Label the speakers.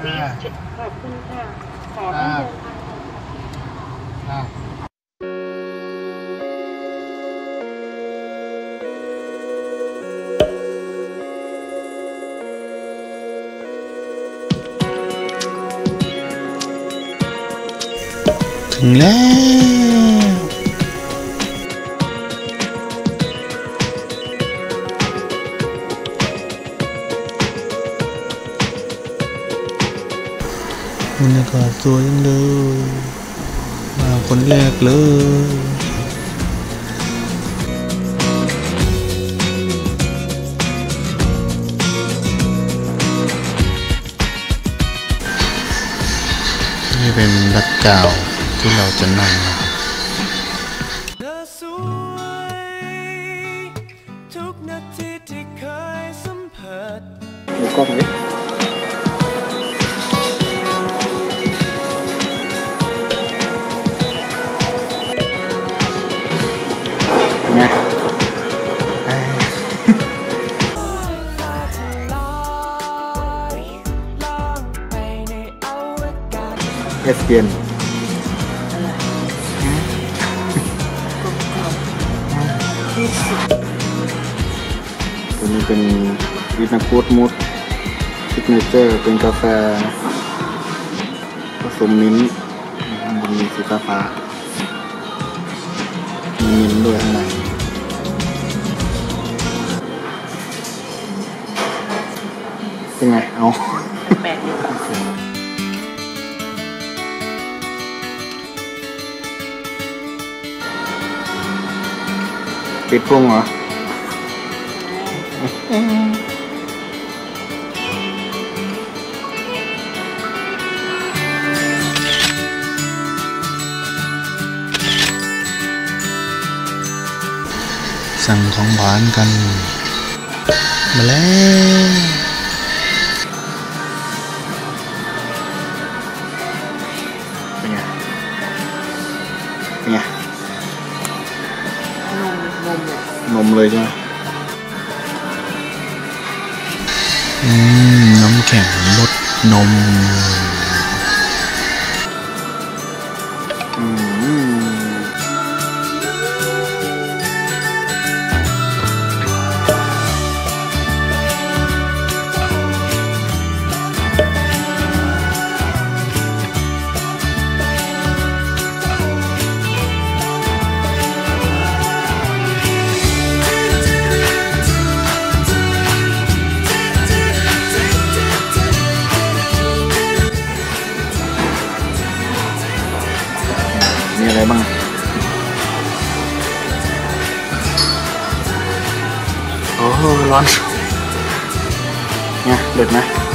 Speaker 1: ขอบคุณค่ะขอให้เดินทาง
Speaker 2: ถึงแล้วบรรยากาศสวยจังเลยมาคนแรกเลยนี่เป็นรัฐกาวที่เราจะนั่ง
Speaker 3: ทุกนาทีที่เคยสัมผัส
Speaker 2: ดูกล้องดิไงเอสเปียนตัวนี้เป็นวินาโกดมูดซิกเนเจอร์เป็นกาแฟผสมมิ้นท์มันมีสีฟ้ามีมิ้นท์ด้วยข้างในเป็นไงเอา
Speaker 1: แปลกดี
Speaker 2: ปิดพุงเหรอสั่งของหวานกันมาแล้วเป็นไงเป็นไงนมเลยใช่ไหมน้ำแข็งรสนมมีอะไรบ้างโอ้ร้อนเนี่ยเด็ดไหม